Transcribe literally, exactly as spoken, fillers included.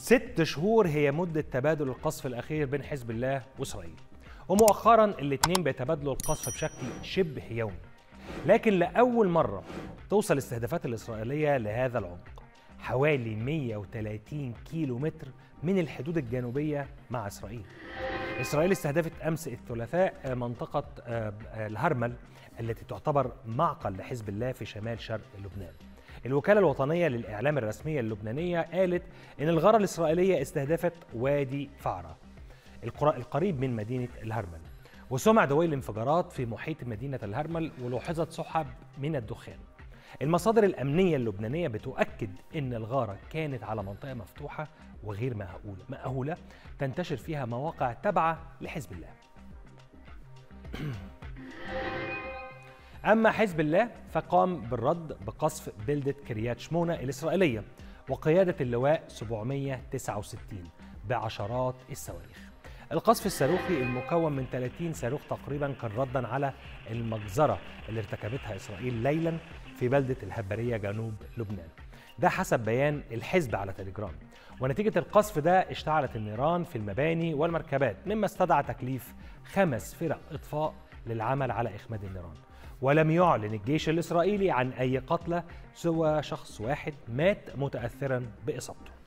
ست شهور هي مدة تبادل القصف الأخير بين حزب الله وإسرائيل، ومؤخرا الاثنين بيتبادلوا القصف بشكل شبه يومي، لكن لأول مرة توصل الاستهدافات الإسرائيلية لهذا العمق، حوالي مئة وثلاثين كيلو متر من الحدود الجنوبية مع إسرائيل. إسرائيل استهدفت أمس الثلاثاء منطقة الهرمل التي تعتبر معقل لحزب الله في شمال شرق لبنان. الوكالة الوطنية للإعلام الرسمية اللبنانية قالت إن الغارة الإسرائيلية استهدفت وادي فعرة القريب من مدينة الهرمل، وسمع دوي الانفجارات في محيط مدينة الهرمل، ولاحظت سحب من الدخان. المصادر الأمنية اللبنانية بتؤكد إن الغارة كانت على منطقة مفتوحة وغير مأهولة مأهولة تنتشر فيها مواقع تابعة لحزب الله. أما حزب الله فقام بالرد بقصف بلدة كريات شمونة الإسرائيلية وقيادة اللواء سبعمئة وتسعة وستين بعشرات الصواريخ. القصف الصاروخي المكون من ثلاثين صاروخ تقريبا كان ردا على المجزرة اللي ارتكبتها إسرائيل ليلا في بلدة الهبرية جنوب لبنان، ده حسب بيان الحزب على تليجرام. ونتيجة القصف ده اشتعلت النيران في المباني والمركبات، مما استدعى تكليف خمس فرق إطفاء للعمل على إخماد النيران. ولم يعلن الجيش الإسرائيلي عن أي قتلى سوى شخص واحد مات متأثرا بإصابته.